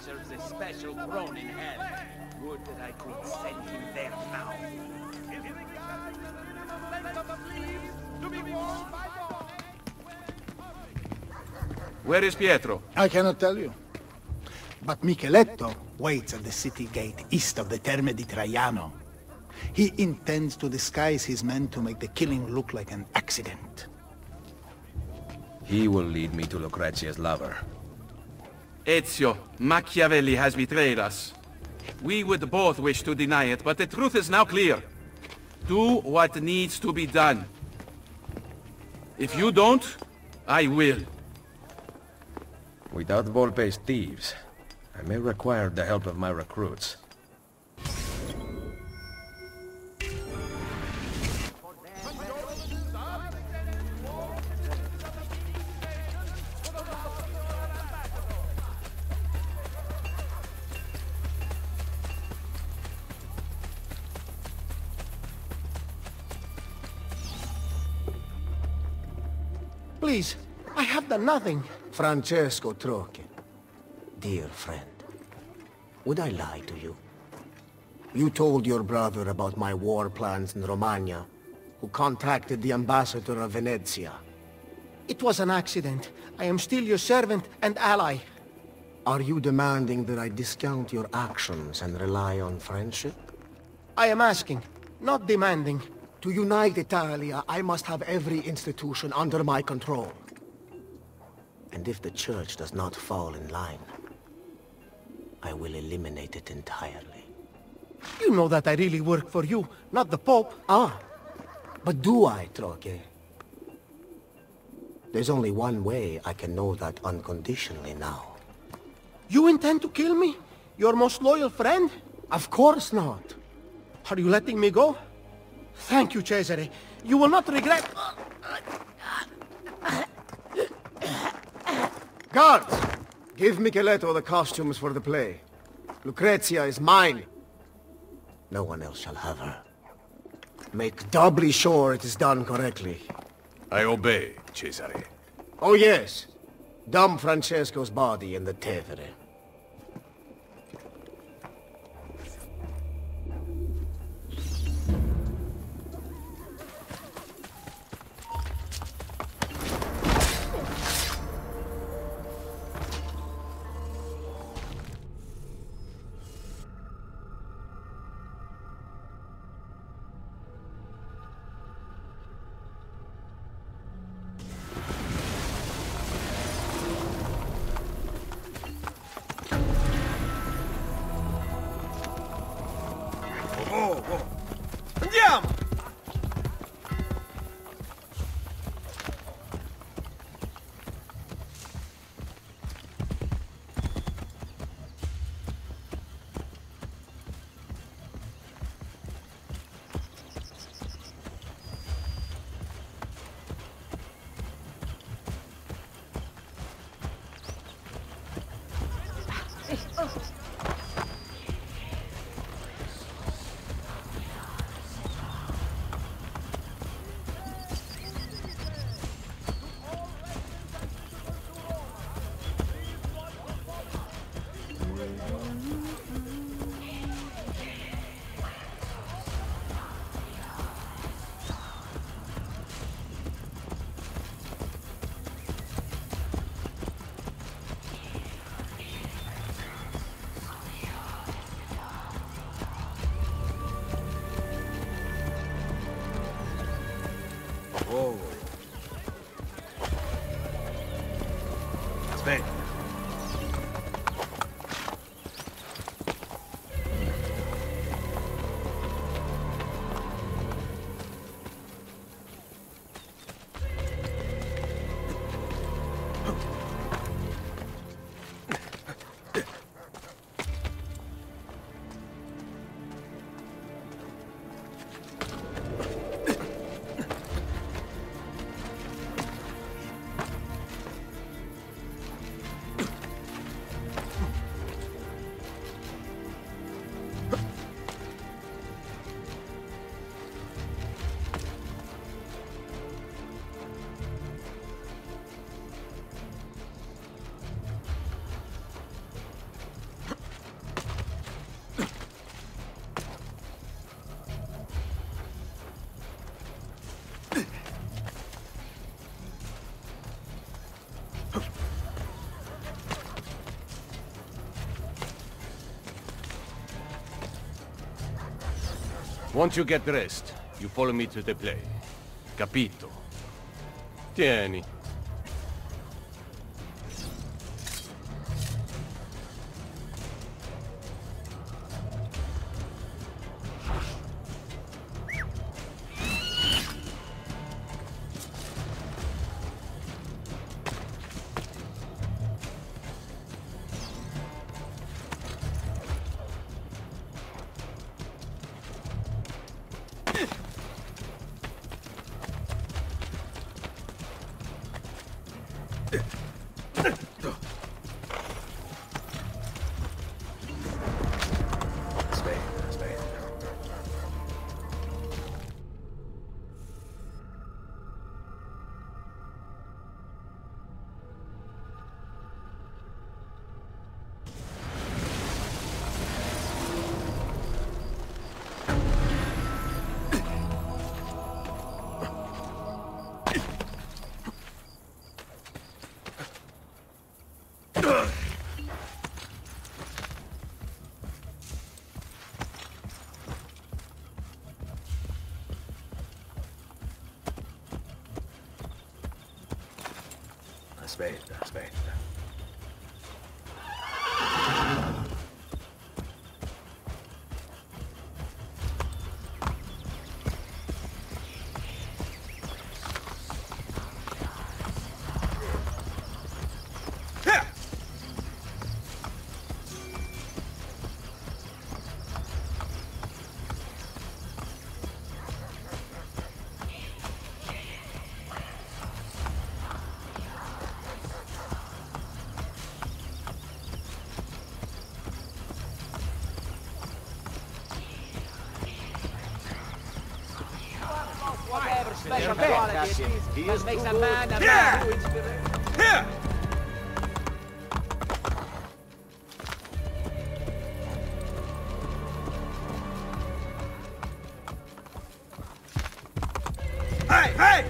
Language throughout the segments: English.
deserves a special throne in hell. Would that I could send him there now. Where is Pietro? I cannot tell you. But Micheletto waits at the city gate east of the Terme di Traiano. He intends to disguise his men to make the killing look like an accident. He will lead me to Lucrezia's lover. Ezio, Machiavelli has betrayed us. We would both wish to deny it, but the truth is now clear. Do what needs to be done. If you don't, I will. Without Volpe's thieves, I may require the help of my recruits. Please, I have done nothing. Francesco Trocchi. Dear friend, would I lie to you? You told your brother about my war plans in Romagna, who contacted the ambassador of Venezia. It was an accident. I am still your servant and ally. Are you demanding that I discount your actions and rely on friendship? I am asking, not demanding. To unite Italia, I must have every institution under my control. And if the Church does not fall in line, I will eliminate it entirely. You know that I really work for you, not the Pope. Ah, but do I, Trocchi? There's only one way I can know that unconditionally now. You intend to kill me? Your most loyal friend? Of course not. Are you letting me go? Thank you, Cesare. You will not regret... Guards! Give Micheletto the costumes for the play. Lucrezia is mine. No one else shall have her. Make doubly sure it is done correctly. I obey, Cesare. Oh yes. Dump Francesco's body in the Tevere. Andiamo! Once you get dressed, you follow me to the play. Capito? Tieni. Aspetta, aspetta. Whatever special quality it is, that makes a man a man who inspires. Here! Hey, hey!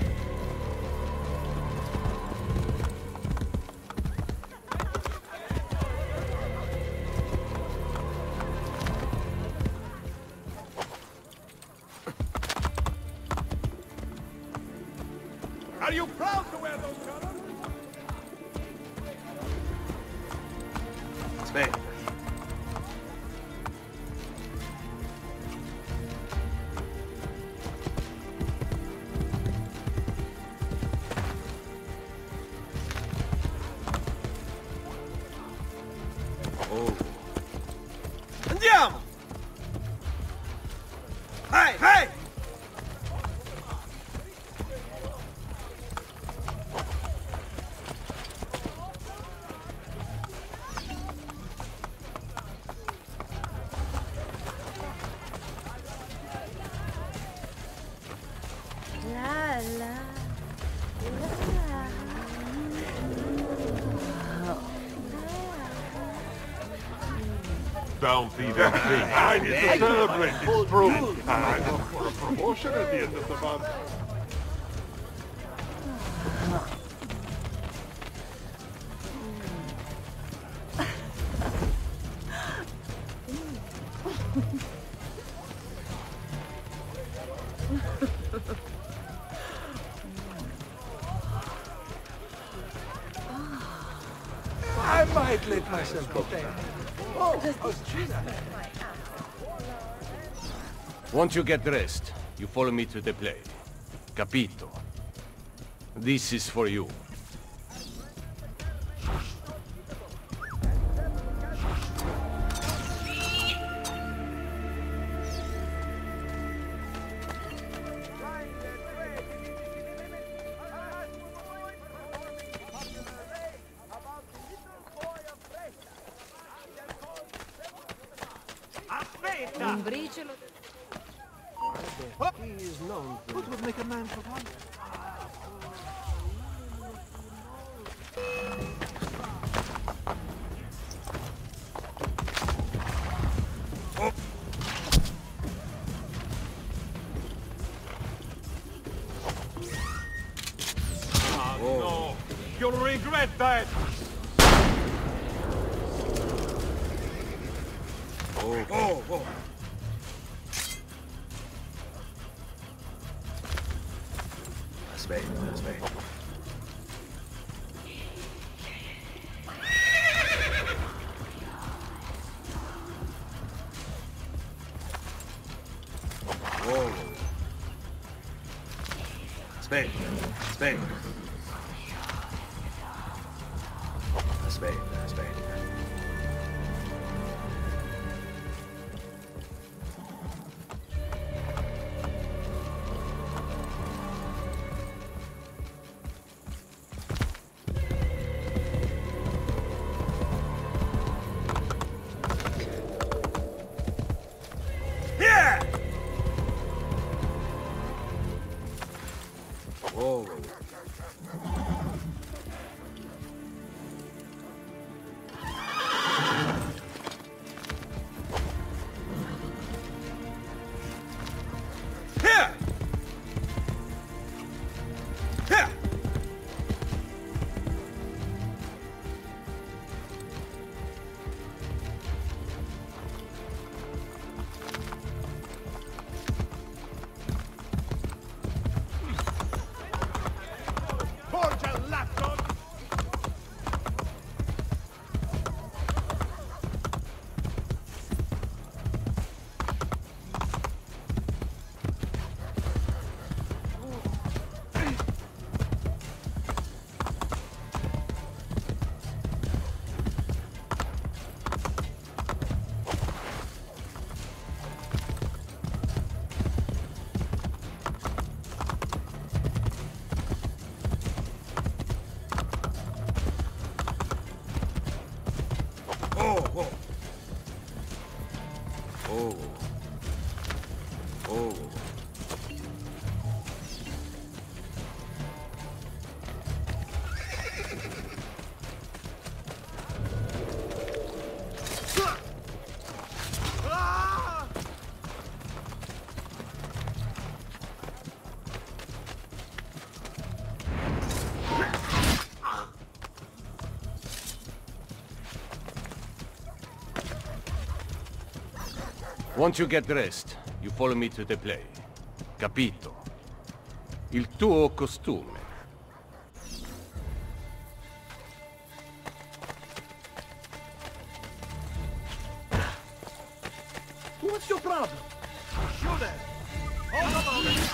Are you proud to wear those colors? Aspetta. Oh. Andiamo! Hey, hey! Don't be that thing. I need to celebrate this fruit. I look for a promotion at the end of the month. I might let myself go there. Once you get dressed, you follow me to the play. Capito? This is for you. Un briciolo. He is known to... What would make a man forget? No, you'll regret that. Aspetta, aspetta. Aspetta, aspetta. Oh. Here! Here! Porta l'atto! Oh, oh. Oh. Oh. Once you get dressed, you follow me to the play. Capito? Il tuo costume. What's your problem? Shoot it! Hold on a moment.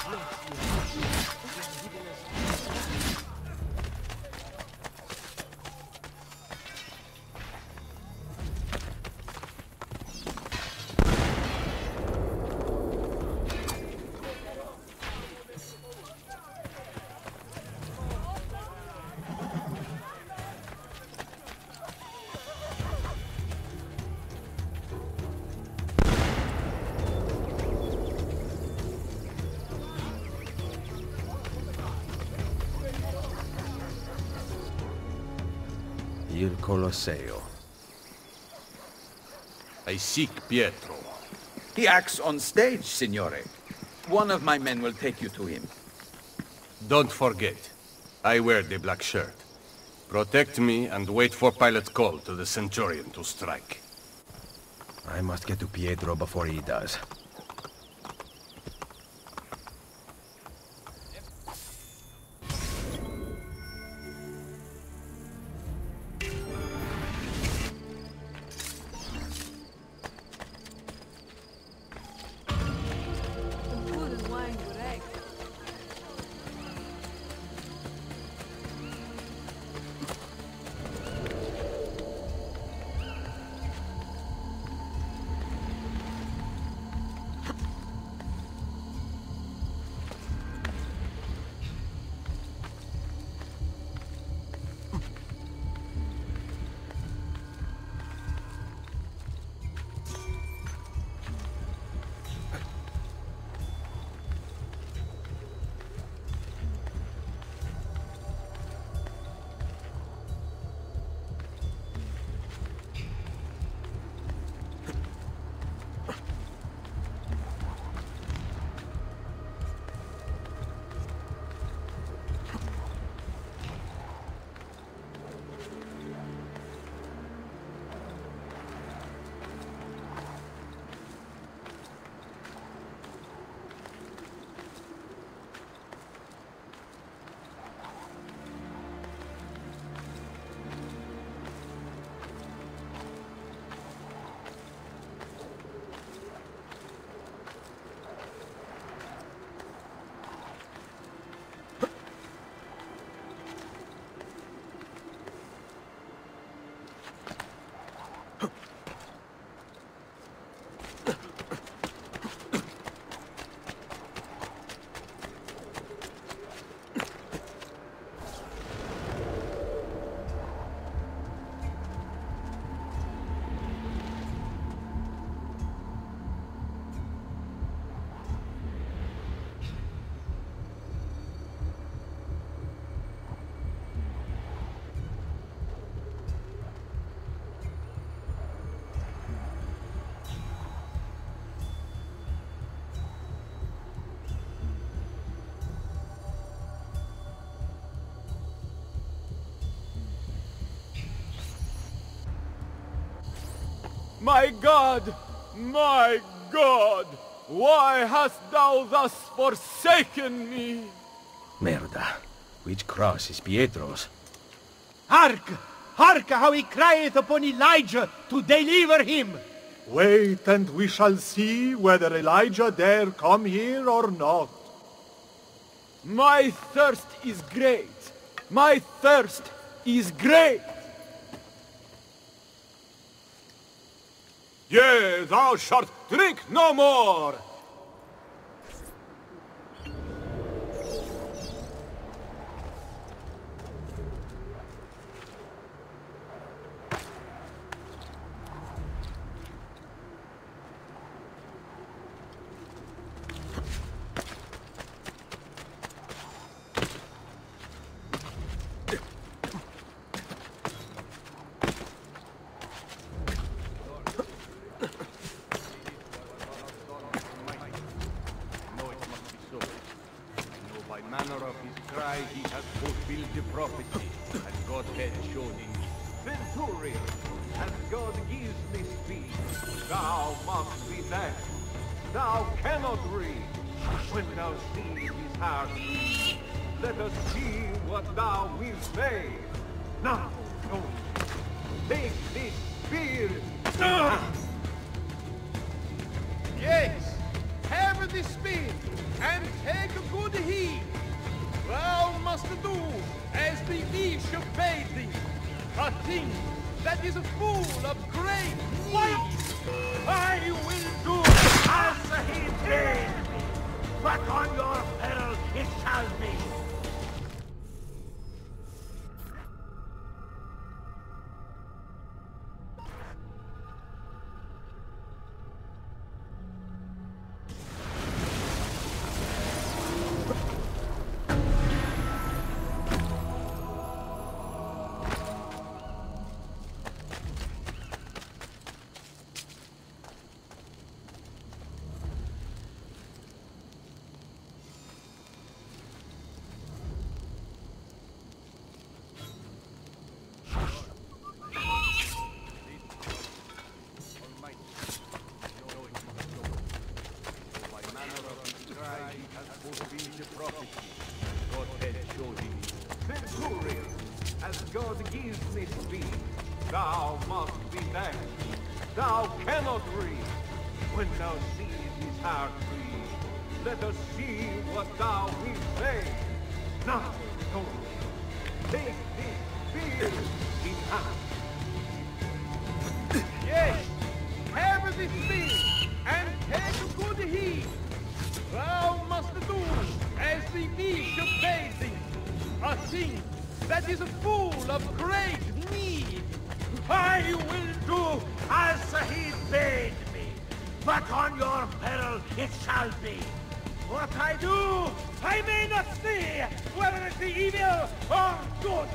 Il Colosseo. I seek Pietro. He acts on stage, signore. One of my men will take you to him. Don't forget, I wear the black shirt. Protect me and wait for pilot's call to the Centurion to strike. I must get to Pietro before he does. My God! My God! Why hast thou thus forsaken me? Merda. Which cross is Pietro's? Hark! Hark how he crieth upon Elijah to deliver him! Wait, and we shall see whether Elijah dare come here or not. My thirst is great! My thirst is great! Yea, thou shalt drink no more! Manner of his cry, he has fulfilled the prophecy, as God had shown in me. Centurion, as God gives me speed, thou must be deaf. Thou cannot read. When thou seest his heart beat, let us see what thou wilt say. Now, go. Take this spear. Yes, have this spear, and take good heed. Thou must do as the bishop bade thee, a thing that is full of great need. I will do as he bade me, but on your peril it shall be. Centurion, as God gives me speed, thou must be deaf. Thou cannot read. When thou seest his heart breathe, let us see what thou wilt say. Now, go. Take this spear in hand. Yes, have this spear, and take good heed. Thou must do as the bishop bade thee, a thing that is full of great need. I will do as he bade me, but on your peril it shall be. What I do, I may not see, whether it be evil or good.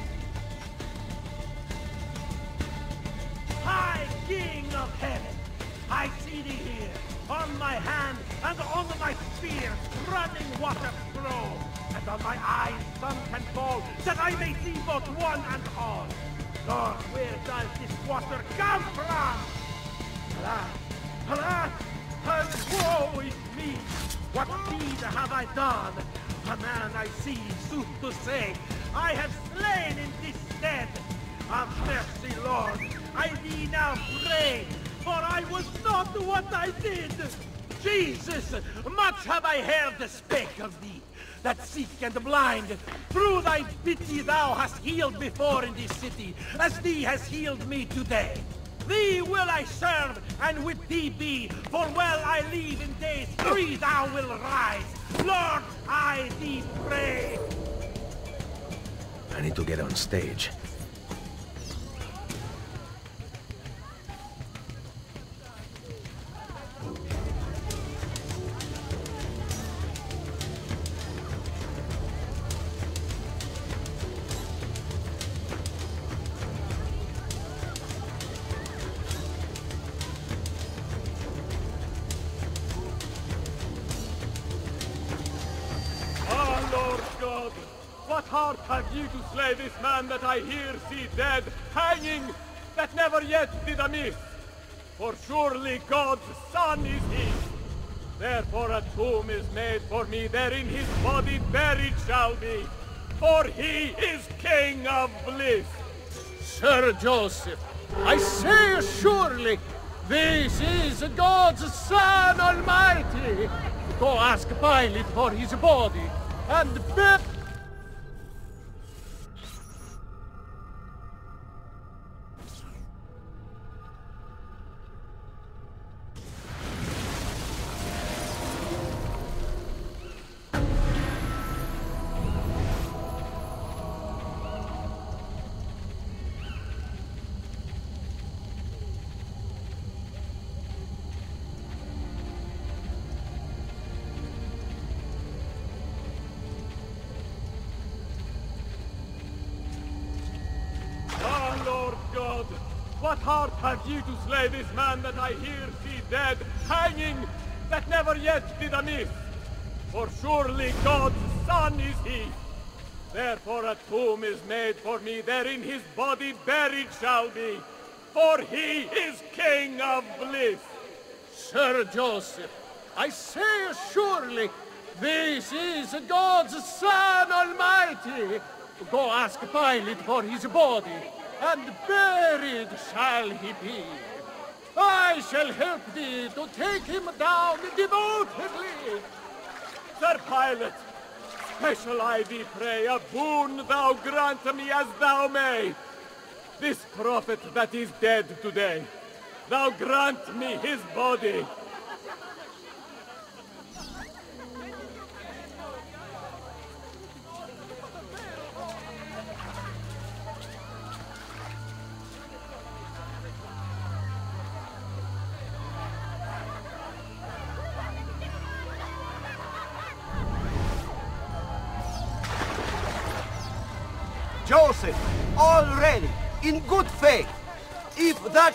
High King of Heaven, I see thee here, on my hand and on my spear, running water flow, and on my eyes sun can fall, that I may see both one and all. Lord, where does this water come from? Alas, alas, and woe is me! What deed have I done? A man I see, sooth to say, I have slain in this stead. Have mercy, Lord, I thee now pray, for I was not what I did. Jesus, much have I heard spake of thee, that sick and blind, through thy pity thou hast healed before in this city, as thee has healed me today. Thee will I serve, and with thee be, for well I leave in days 3 thou will rise. Lord, I thee pray. I need to get on stage. What heart have ye to slay this man that I here see dead, hanging, that never yet did amiss? For surely God's son is he. Therefore a tomb is made for me, therein his body buried shall be. For he is King of bliss. Sir Joseph, I say surely, this is God's Son Almighty. Go ask Pilate for his body, and what heart have ye to slay this man that I here see dead, hanging, that never yet did amiss? For surely God's son is he. Therefore a tomb is made for me, therein his body buried shall be. For he is King of bliss. Sir Joseph, I say surely, this is God's Son Almighty. Go ask Pilate for his body, and buried shall he be. I shall help thee to take him down devotedly. Sir Pilate, special I thee pray, a boon thou grant me as thou may. This prophet that is dead today, thou grant me his body. Joseph, all ready, in good faith. If that...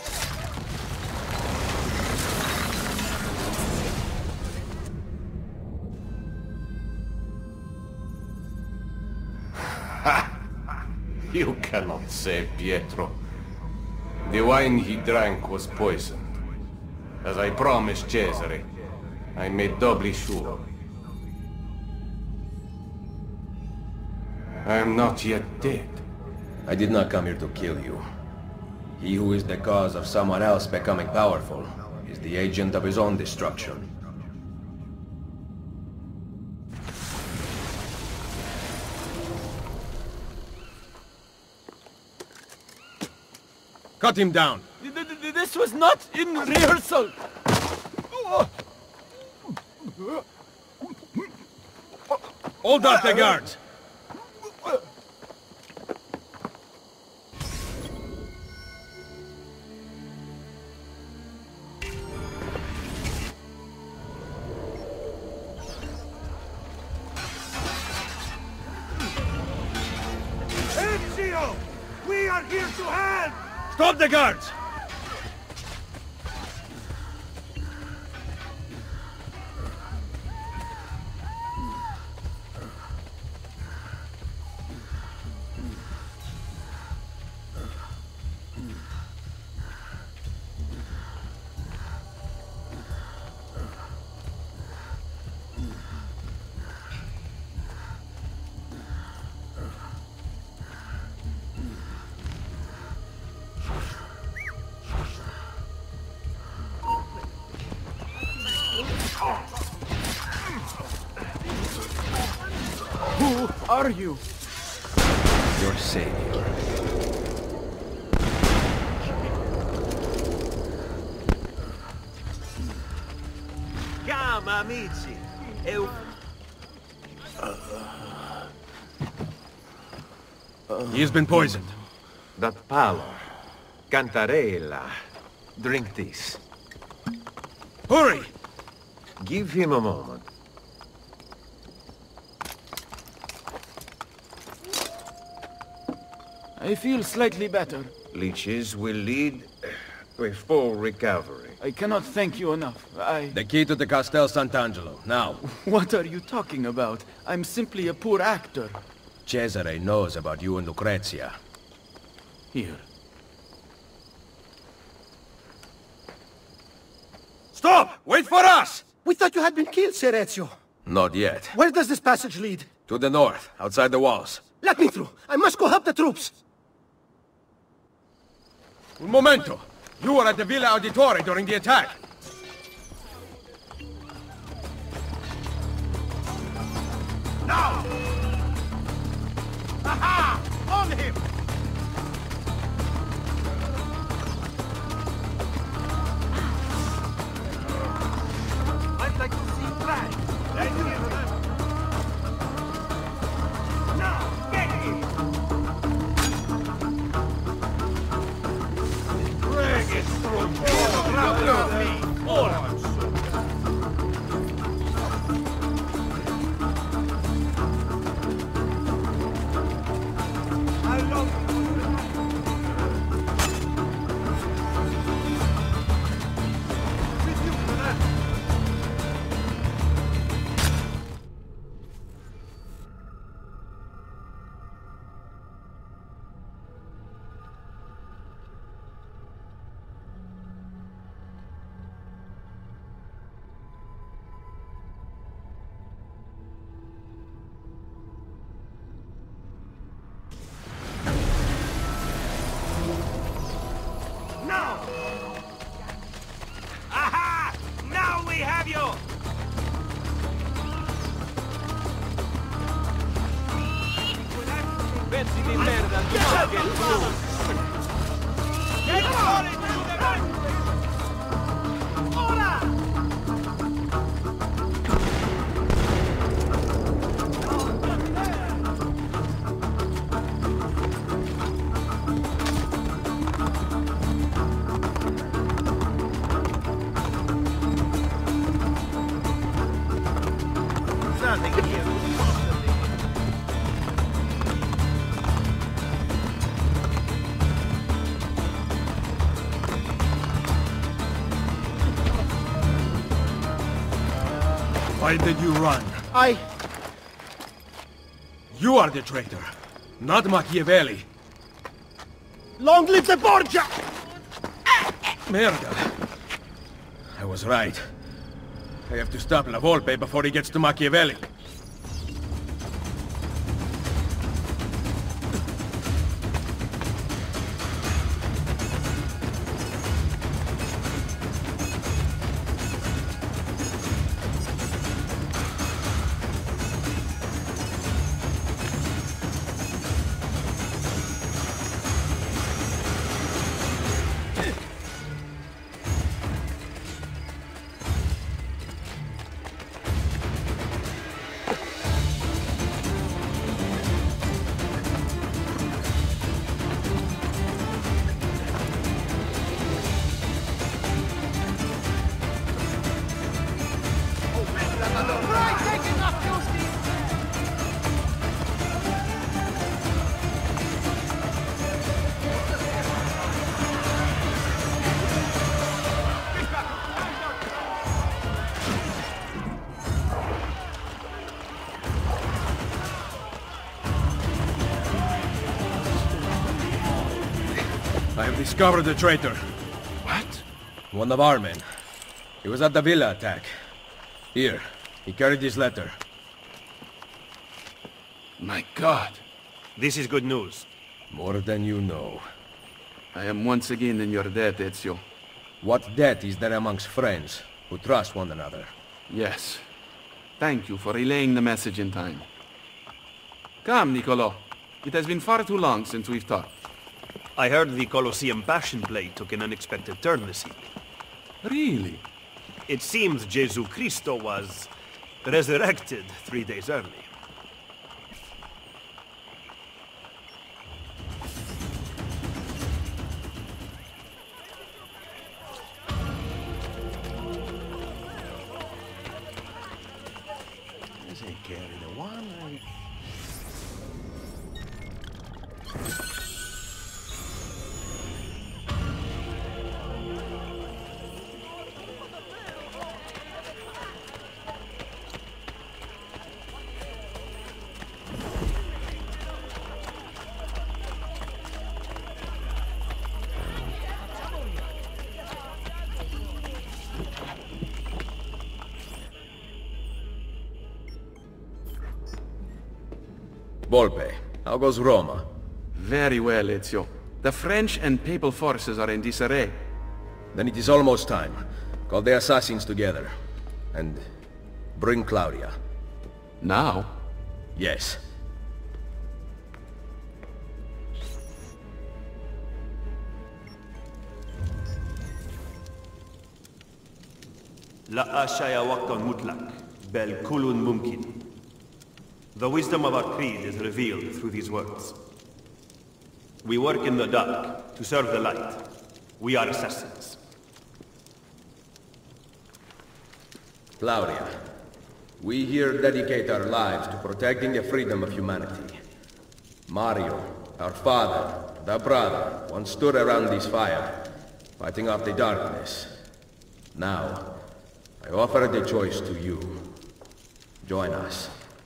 You cannot save Pietro. The wine he drank was poisoned. As I promised Cesare, I made doubly sure. I am not yet dead. I did not come here to kill you. He who is the cause of someone else becoming powerful is the agent of his own destruction. Cut him down. This was not in rehearsal. Hold up the guards. Ezio! We are here to hand! Stop the guards! Who are you? Your savior. Insomma, amici, He has been poisoned. That pallor. Cantarella. Drink this. Hurry! Give him a moment. I feel slightly better. Leeches will lead to a full recovery. I cannot thank you enough. The key to the Castel Sant'Angelo, now. What are you talking about? I'm simply a poor actor. Cesare knows about you and Lucrezia. Here. Stop! Wait for us! We thought you had been killed, Ser Ezio. Not yet. Where does this passage lead? To the north, outside the walls. Let me through. I must go help the troops. Un momento! You were at the Villa Auditore during the attack. Now! Aha! On him! I'd like to see flag. Thank you. Now, get him! Drag it through. Me. All I'm so. Aha! Now we have you! Pezzi di merda, get on it, ora! Nothing here. Why did you run? You are the traitor, not Machiavelli. Long live the Borgia! Merda. I was right. I have to stop La Volpe before he gets to Machiavelli. I have discovered the traitor. What? One of our men. He was at the villa attack. Here, he carried this letter. My God. This is good news. More than you know. I am once again in your debt, Ezio. What debt is there amongst friends who trust one another? Yes. Thank you for relaying the message in time. Come, Niccolo. It has been far too long since we've talked. I heard the Colosseum Passion Play took an unexpected turn this evening. Really? It seems Jesu Christo was resurrected 3 days early. As I carry the one, Volpe, how goes Roma? Very well, Ezio. The French and Papal forces are in disarray. Then it is almost time. Call the assassins together. And bring Claudia. Now? Yes. La ashaya waqtan mutlaq, bel kulun mumkin. The wisdom of our creed is revealed through these words. We work in the dark to serve the light. We are assassins. Claudia, we here dedicate our lives to protecting the freedom of humanity. Mario, our father, and our brother, once stood around this fire, fighting off the darkness. Now, I offer the choice to you. Join us.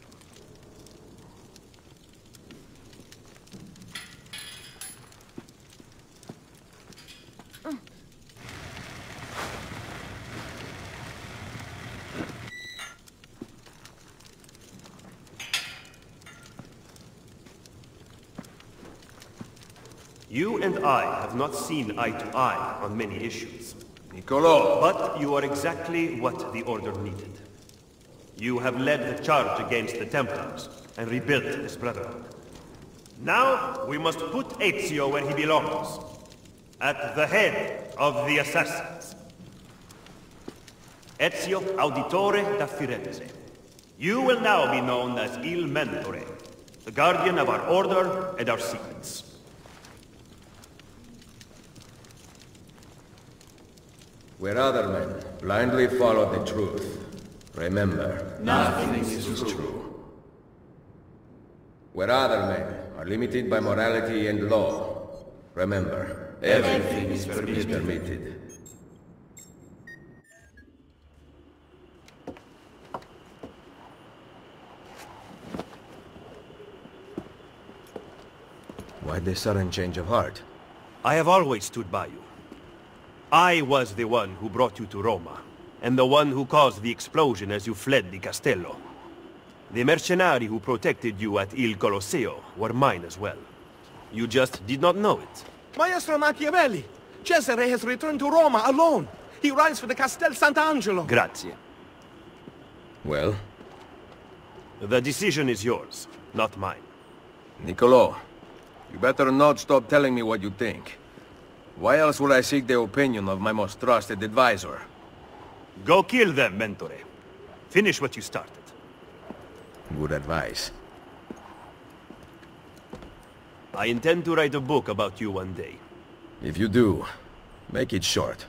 You and I have not seen eye to eye on many issues. Niccolo! But you are exactly what the Order needed. You have led the charge against the Templars and rebuilt this Brotherhood. Now, we must put Ezio where he belongs. At the head of the Assassins. Ezio Auditore da Firenze. You will now be known as Il Mentore, the guardian of our Order and our secrets. Where other men blindly follow the truth, remember, nothing is true. Where other men are limited by morality and law, remember, everything is permitted. Why this sudden change of heart? I have always stood by you. I was the one who brought you to Roma, and the one who caused the explosion as you fled the Castello. The mercenari who protected you at Il Colosseo were mine as well. You just did not know it. Maestro Machiavelli! Cesare has returned to Roma alone! He rides for the Castel Sant'Angelo! Grazie. Well? The decision is yours, not mine. Niccolo, you better not stop telling me what you think. Why else would I seek the opinion of my most trusted advisor? Go kill them, Mentore. Finish what you started. Good advice. I intend to write a book about you one day. If you do, make it short.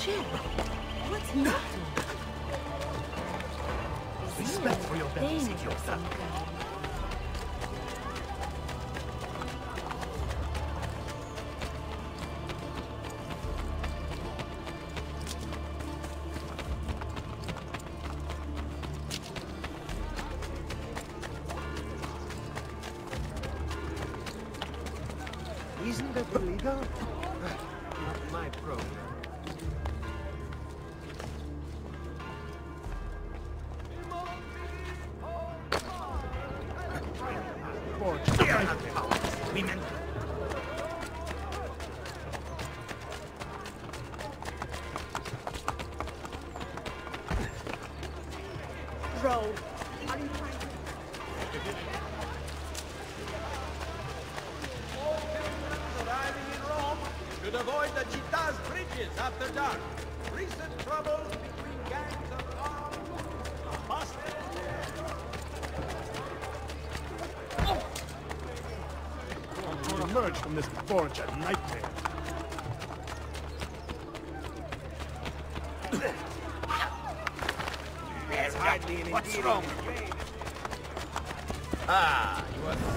Shit. What's he up to? Respect for your bellies, idiota. Isn't that illegal? Not my program. Women. Roll. Are you trying to... Arriving in Rome should avoid the Citta's bridges after dark. Recent troubles between gangs of armed busters. To emerge from this forge at nightmare. There's hardly an What's wrong? Ah, you are...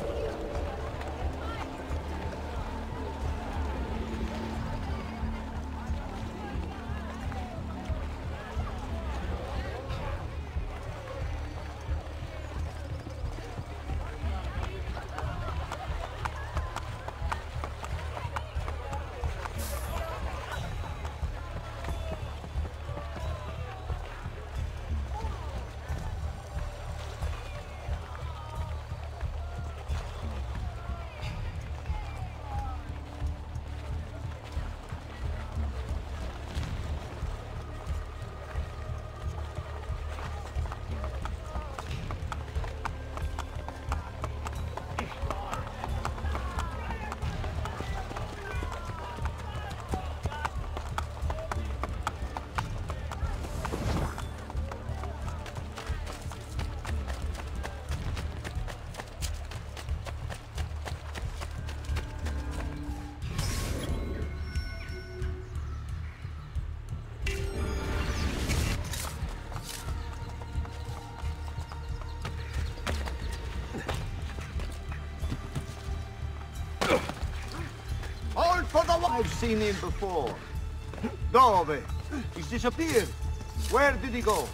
I've seen him before. Dove? He's disappeared. Where did he go?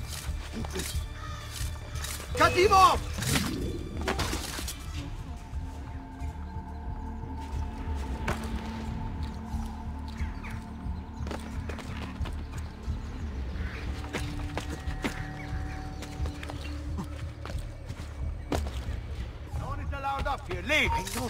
Cut him off! No one is allowed up here. Leave!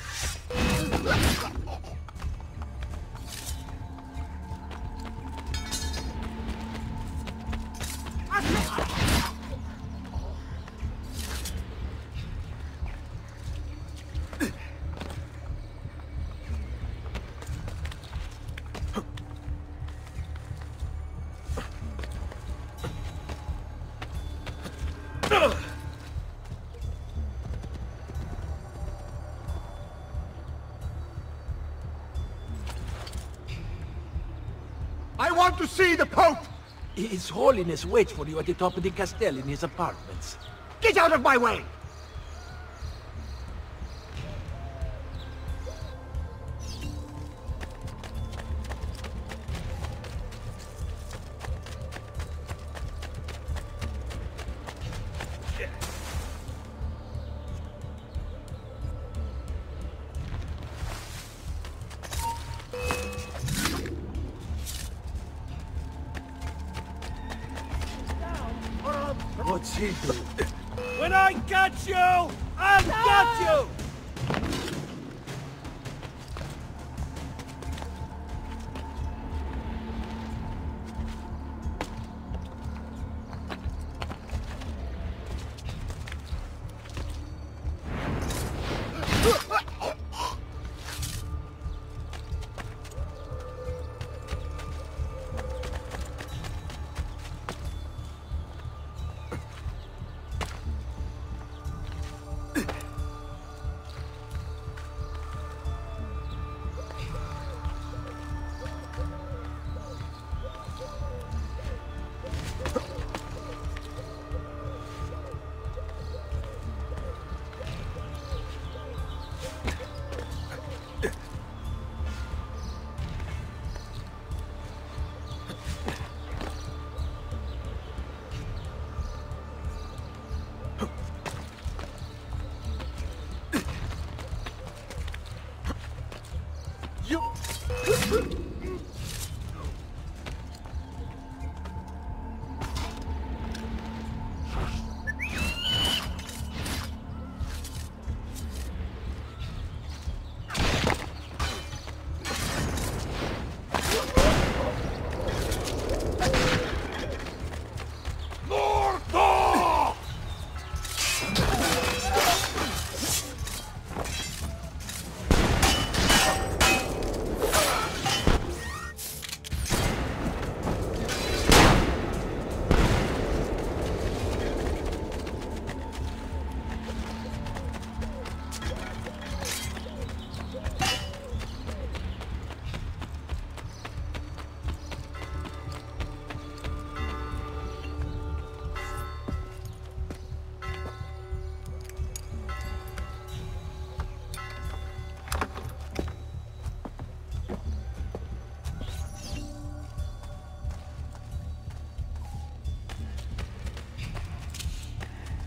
I want to see the Pope! His Holiness waits for you at the top of the castle in his apartments. Get out of my way! What's he doing? When I catch you, I'll get you!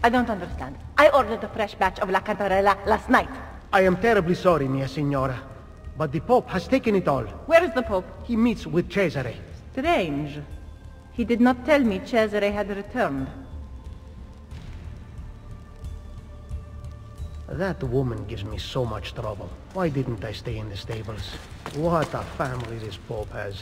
I don't understand. I ordered a fresh batch of La Cantarella last night. I am terribly sorry, mia signora. But the Pope has taken it all. Where is the Pope? He meets with Cesare. Strange. He did not tell me Cesare had returned. That woman gives me so much trouble. Why didn't I stay in the stables? What a family this Pope has.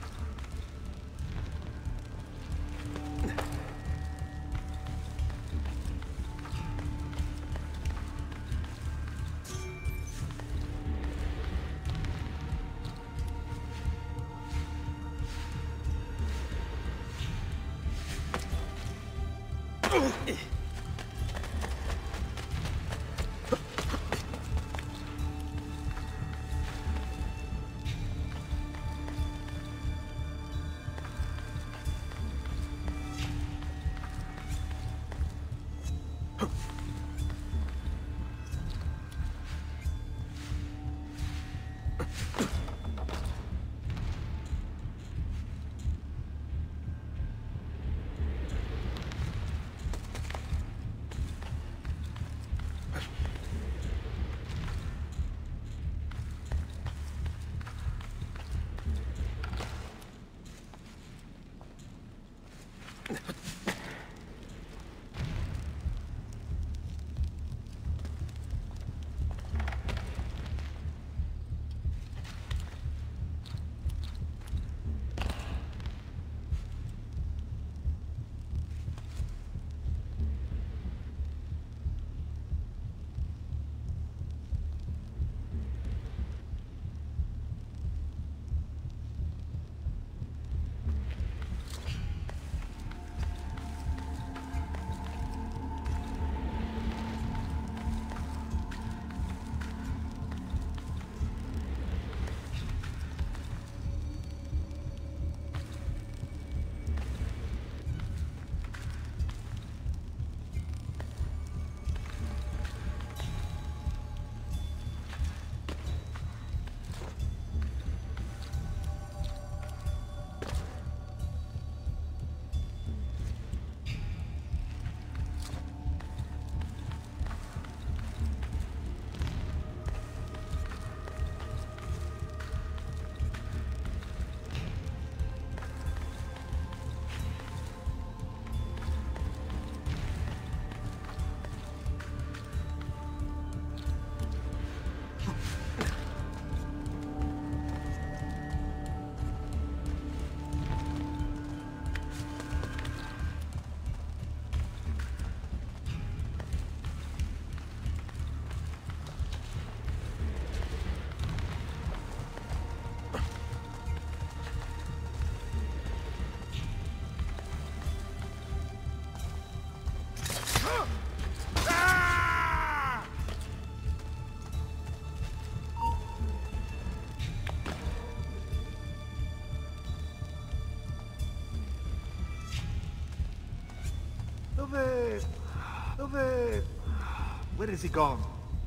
Where is he gone?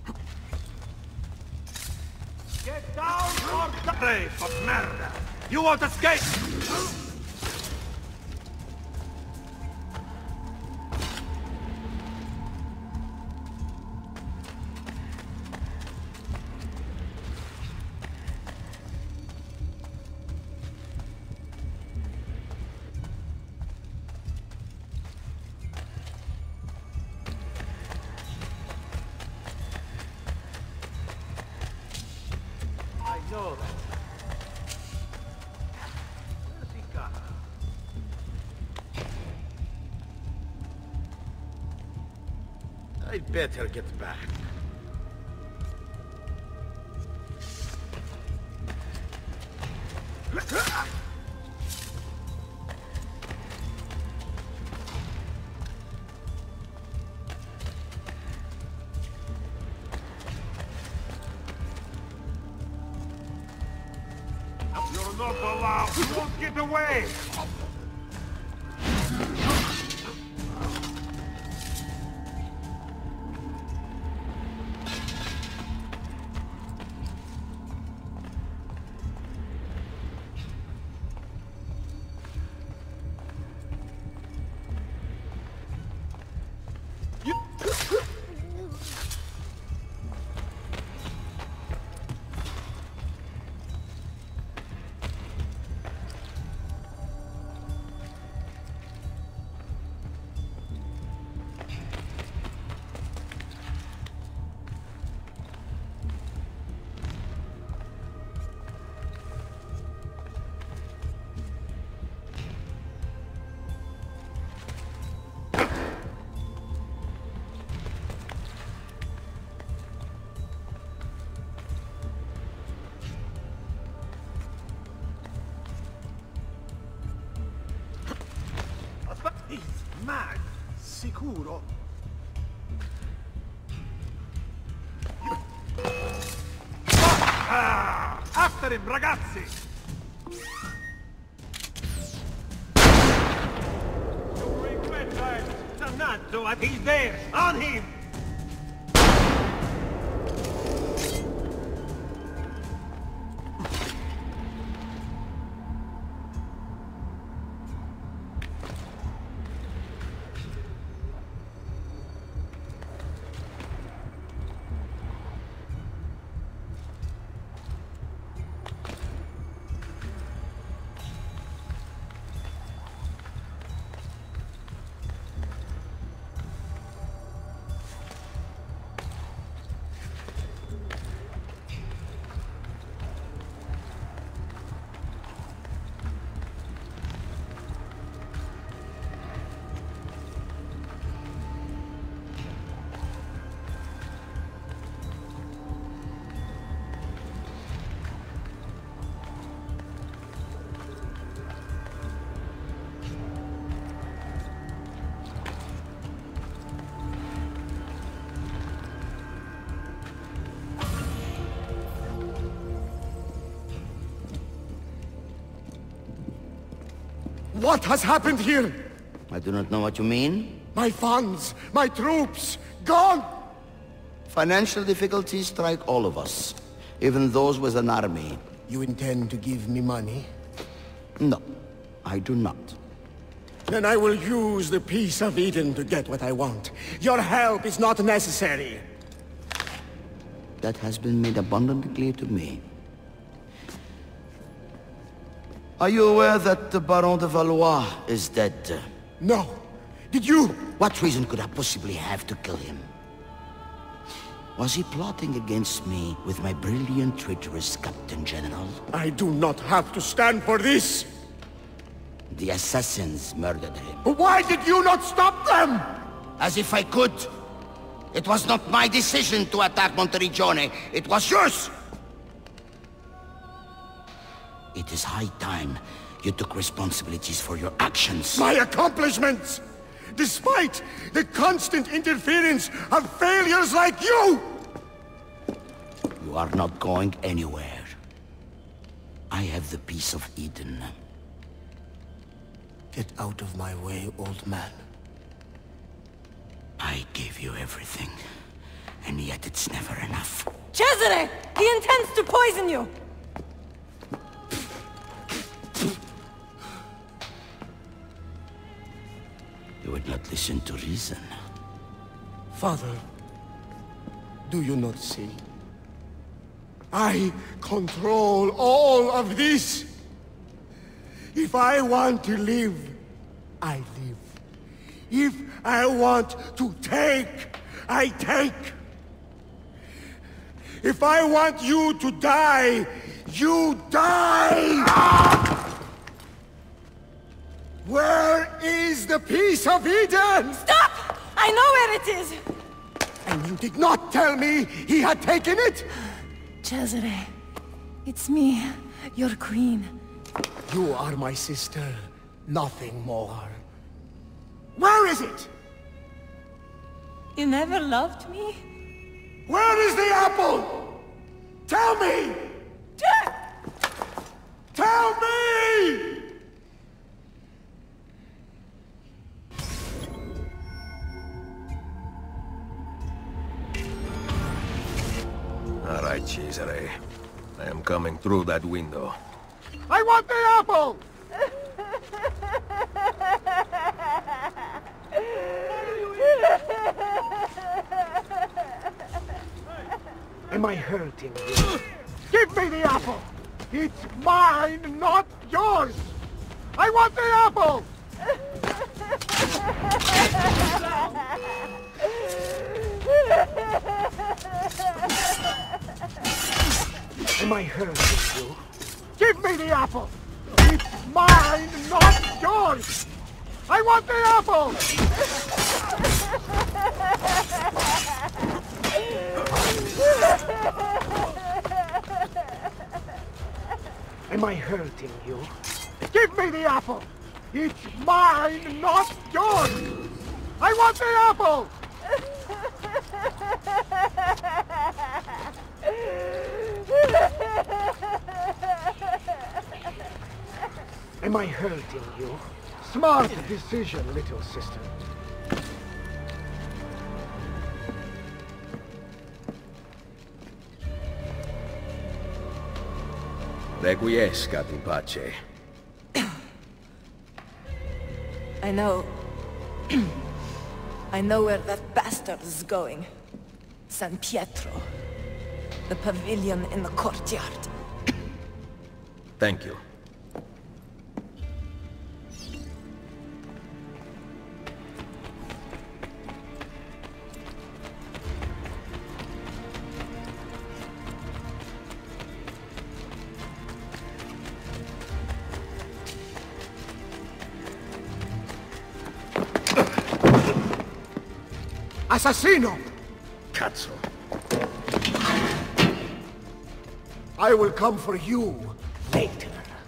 Get down or die for murder! You won't escape! know that. Where's he gone? I'd better get back. You're not allowed! You won't get away! mad. Sicuro. Ah! After him, ragazzi! You regret that. Dannato, and he's there! On him! What has happened here? I do not know what you mean. My funds, my troops, gone! Financial difficulties strike all of us, even those with an army. You intend to give me money? No, I do not. Then I will use the Peace of Eden to get what I want. Your help is not necessary. That has been made abundantly clear to me. Are you aware that the Baron de Valois is dead? No. Did you? What reason could I possibly have to kill him? Was he plotting against me with my brilliant, traitorous Captain General? I do not have to stand for this! The assassins murdered him. Why did you not stop them? As if I could! It was not my decision to attack Monteriggione, it was yours! It is high time you took responsibilities for your actions. My accomplishments! Despite the constant interference of failures like you! You are not going anywhere. I have the Peace of Eden. Get out of my way, old man. I gave you everything, and yet it's never enough. Cesare! He intends to poison you! You would not listen to reason. Father, do you not see? I control all of this! If I want to live, I live. If I want to take, I take. If I want you to die, you die! Where is the Peace of Eden? Stop! I know where it is! And you did not tell me he had taken it? Cesare, it's me, your queen. You are my sister, nothing more. Where is it? You never loved me? Where is the apple? Tell me! Tell me! All right, Cesare. I am coming through that window. I want the apple! Am I hurting you? Give me the apple! It's mine, not yours! I want the apple! Am I hurting you? Give me the apple! It's mine, not yours! I want the apple! Am I hurting you? Give me the apple! It's mine, not yours! I want the apple! Am I hurting you? Smart decision, little sister. Requiescat in pace. I know... I know where that bastard is going. San Pietro. The pavilion in the courtyard. Thank you. Assassino! Cazzo. I will come for you later.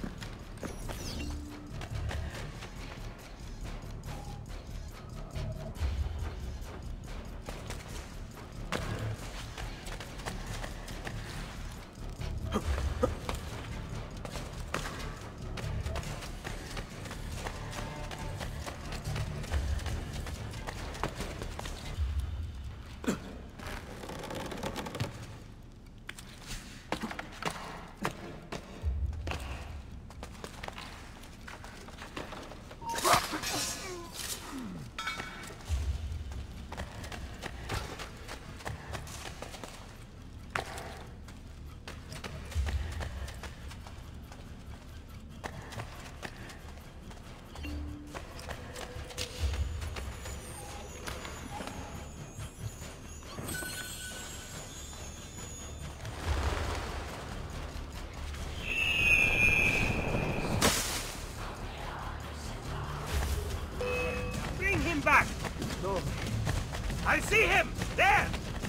Back! No. I see him! There!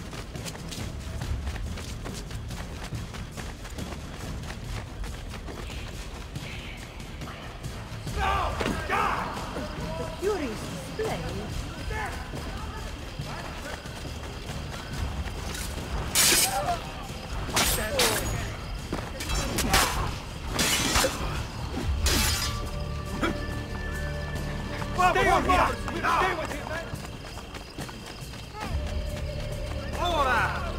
No! God! The Furies display. Stay on here! Stay with him, man! Ora!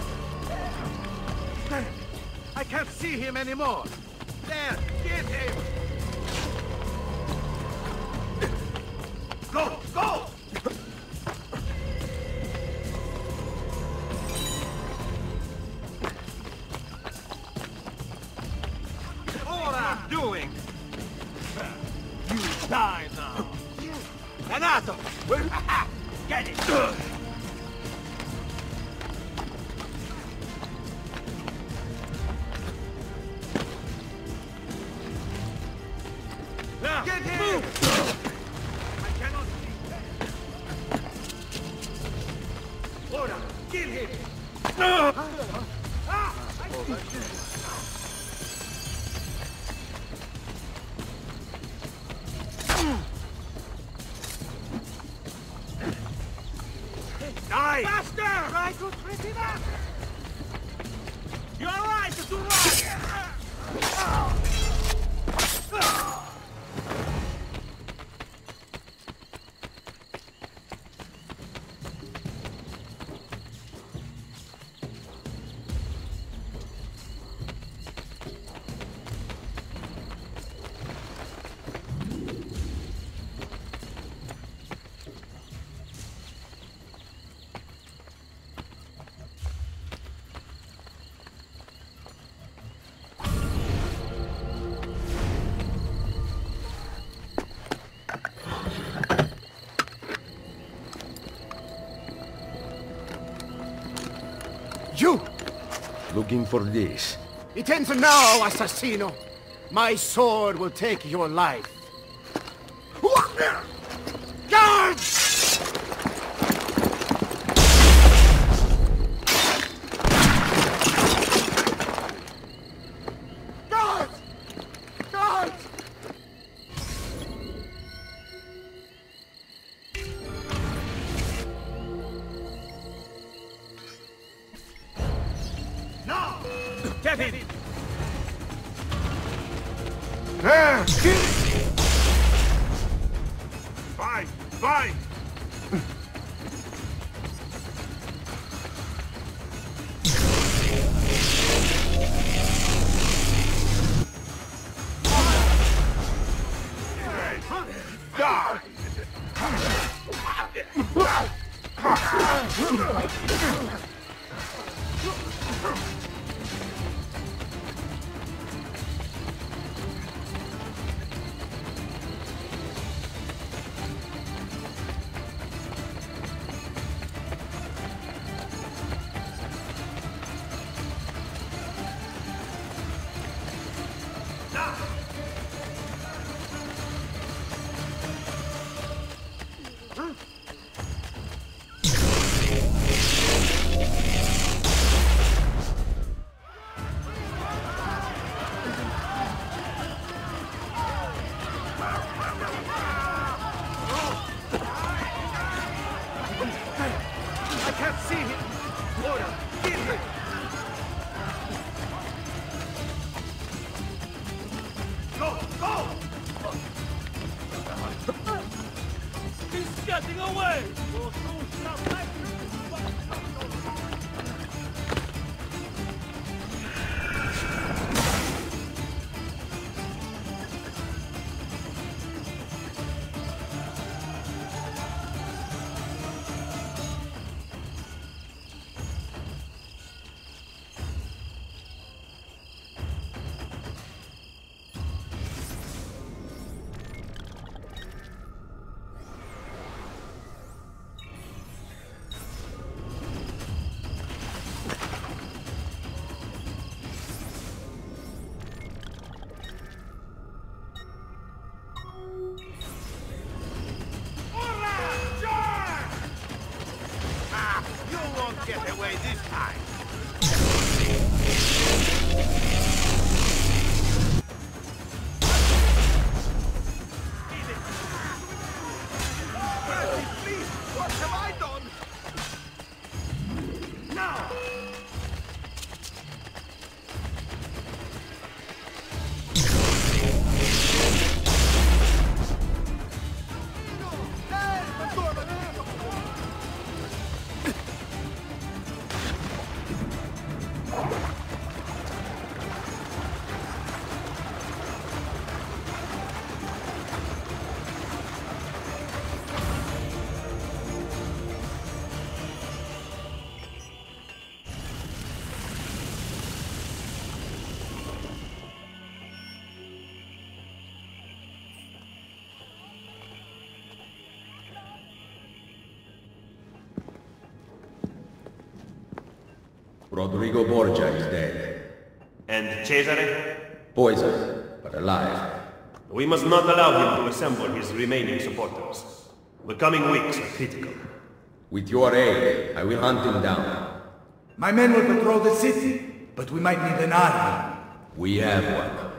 I can't see him anymore! There! Get him! Go! Go! Ora! Doing? You die now! Renato! Get it! Now, get him! Move! I cannot see. Ora, kill him! Die! Faster! Try to trip him up! You're right to run! You! Looking for this. It ends now, assassino! My sword will take your life. Guards! Guards! Guards! Get in! Fine, fine! Die! Getting away! Get away this time! Please, what have I done? Now! Rodrigo Borgia is dead. And Cesare? Poisoned, but alive. We must not allow him to assemble his remaining supporters. The coming weeks are critical. With your aid, I will hunt him down. My men will patrol the city, but we might need an army. We have one.